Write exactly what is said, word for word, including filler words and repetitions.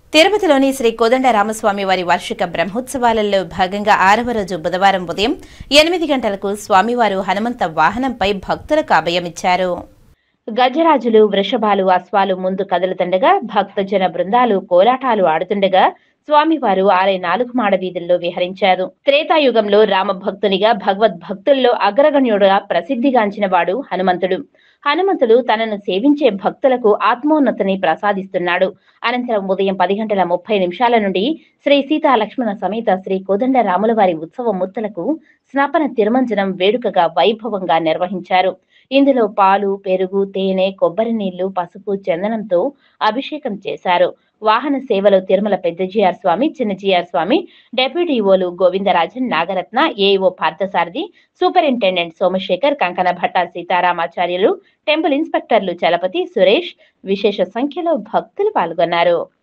తిరుపతిలోని శ్రీ కోదండరామస్వామి వారి వార్షిక బ్రహ్మోత్సవాలలో భాగంగా ఆరవ రోజు బుధవారం ఉదయం ఎనిమిది గంటలకు స్వామివారు హనుమంత వాహనంపై భక్తులకు అభయమిచ్చారు. గజరాజులు, వృషభాలు, అశ్వాలు ముందు కదులుతుండగా భక్తజన బృందాలు కోలాటాలు ఆడుతుండగా స్వామివారు ఆలయ నాలుగు మాడ వీధుల్లో విహరించారు. త్రేతాయుగంలో రామ భక్తునిగా భగవద్భక్తుల్లో అగ్రగణ్యుడుగా ప్రసిద్ధిగాంచిన వాడు హనుమంతుడు. హనుమంతుడు తనను సేవించే భక్తులకు ఆత్మోన్నతిని ప్రసాదిస్తున్నాడు. అనంతరం ఉదయం పది గంటల ముప్పై నిమిషాల నుండి శ్రీ సీతా లక్ష్మణ సమేత శ్రీ కోదండ రాముల వారి ఉత్సవ మూర్తులకు స్నాపన తిరుమంజనం వేడుకగా వైభవంగా నిర్వహించారు. ఇందులో పాలు, పెరుగు, తేనె, కొబ్బరి నీళ్లు, పసుపు, చందనంతో అభిషేకం చేశారు. వాహన సేవలో తిరుమల పెద్ద జిఆర్ స్వామి, చిన్న జిఆర్ స్వామి, డెప్యూటీ ఈవోలు Govindarajan, Nagaratna, AEO Parthasarathi, superintendent Somasekhar, Kankana Bhatta Seetharamacharyulu, temple ఇన్స్పెక్టర్లు చలపతి, సురేష్ విశేష సంఖ్యలో భక్తులు పాల్గొన్నారు.